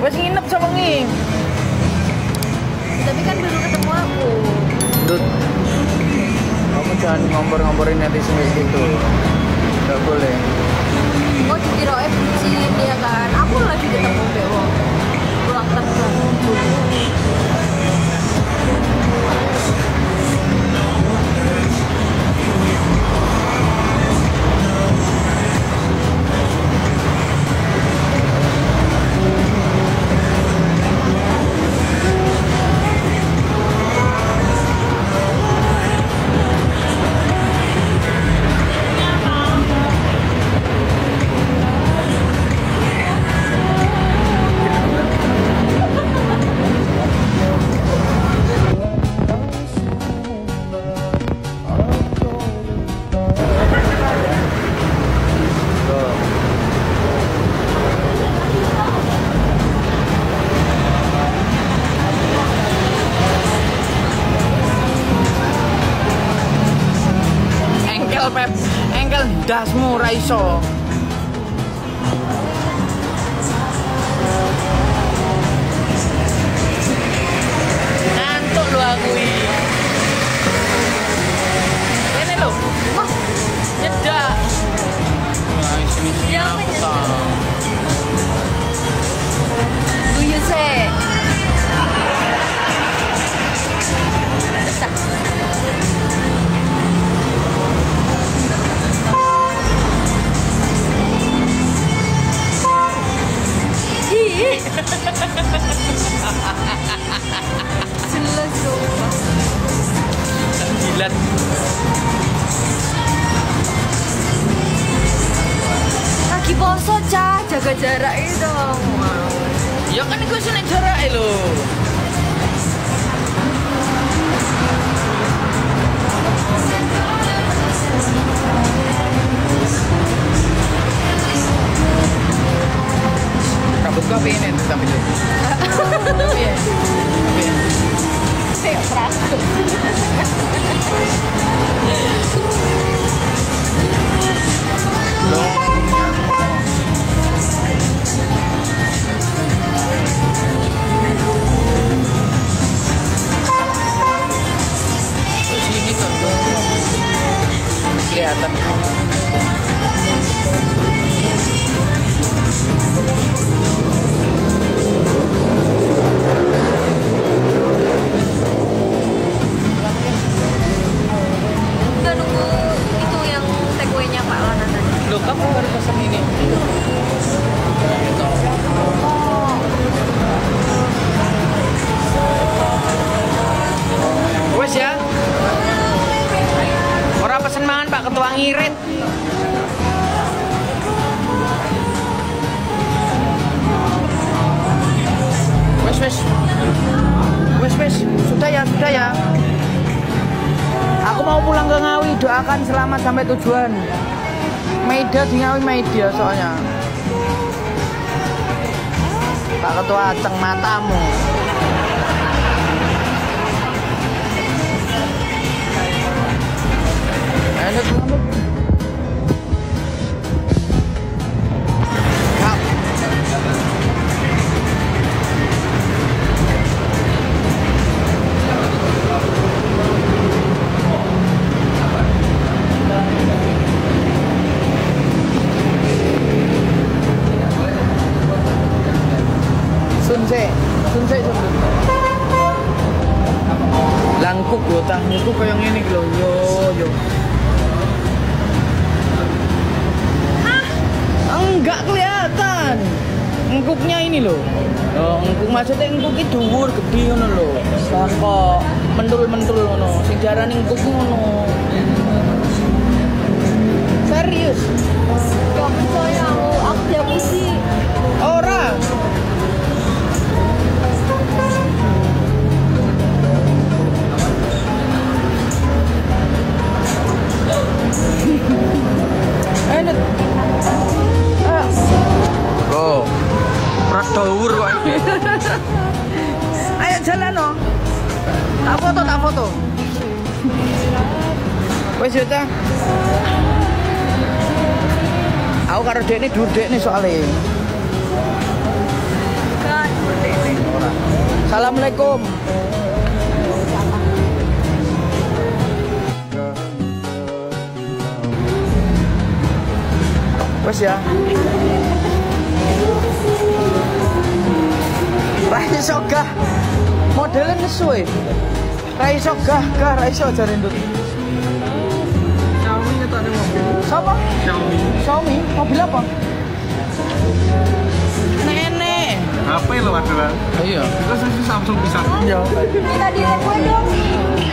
Wes nginep sama ngi. Tapi kan belum ketemu aku. Dut. Kamu jangan ngompor-ngomporin netizen gitu. Enggak boleh. Oh dikira bucin ya kan. Aku lagi ketemu Dewo. Pulang terbang. Engkel dasmu ra iso. Ngantuk lho aku iki. Kene lho. Wah, nyedak. Nah, isi apa? Guyu sih. Jelas sumpah. Jilat. Lagi poso cah, jaga jarak itu dong. Ya kan iku sing jarak lho. Kabut kopi ini sampai itu. Iya. Kayak praktek. Sini tuh. Kelihatan. Udah nunggu itu yang takeaway-nya Pak Lana tadi. Loh, kamu baru pesan ini? Wes ya. Orang pesen mangan Pak Ketua ngirit. Wes. Sudah ya. Aku mau pulang ke Ngawi, doakan selamat sampai tujuan. Maida di Ngawi Maida soalnya. Pak Ketua ceng matamu. Sunse. Langkuk gotahmu tuh kayak gini loh, yo. Enggak kelihatan. Engkuknya ini loh. Oh, engkuk maksudnya engkuk itu dhuwur gede ngono lho. Kok mentul ngono. Sing diarani engkuk ngono. Serius. Gak percaya aku dia pusi. Ora. Enak. Oh. Rada dhuwur kok iki. Ayo jalan no. Tak foto. Wes yo ta. Aku karo dekne dhuwur dekne soalnya. Gak Ora. Assalamualaikum. Wes ya. Raiso gah. Modelnya nesu e. Raiso gah, raiso jare ndut. Xiaomi itu ada mobil. Siapa? Xiaomi. Mobil apa? Nenek. HP lo adalah. Iya. Terus Samsung bisa. Iya. Minta di gue dong.